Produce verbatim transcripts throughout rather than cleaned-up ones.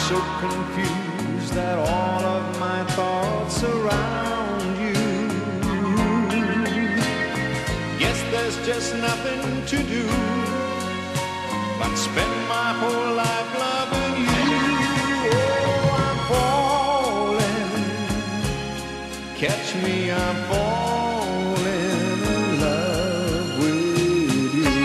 so confused that all of my thoughts surround you. Guess there's just nothing to do but spend my whole life loving you. Oh, I'm falling, catch me, I'm falling in love with you.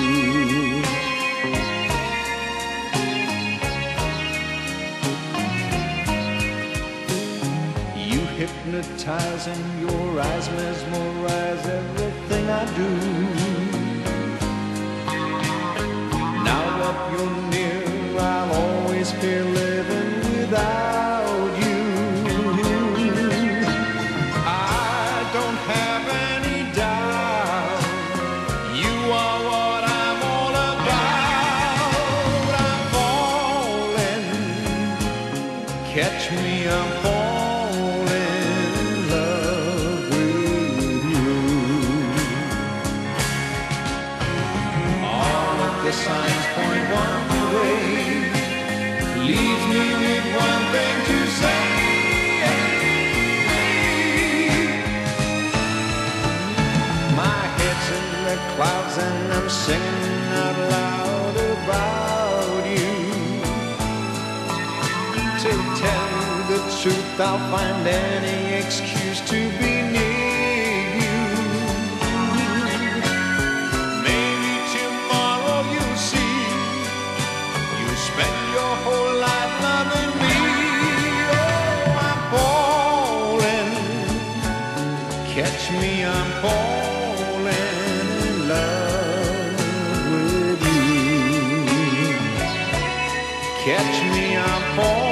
You hypnotize and your eyes mesmerize everything I do. Now that you're near, I'll always fear living without you. I don't have any doubt you are what I'm all about. I'm falling, catch me, I'm falling in love with you. All of the signs point one way, leaves me with one thing to say. My head's in the clouds and I'm singing out loud about you. To tell you the truth, I'll find any excuse to be near you. Maybe tomorrow you'll see, you spend your whole life loving me. Oh, I'm falling, catch me, I'm falling in love with you. Catch me, I'm falling.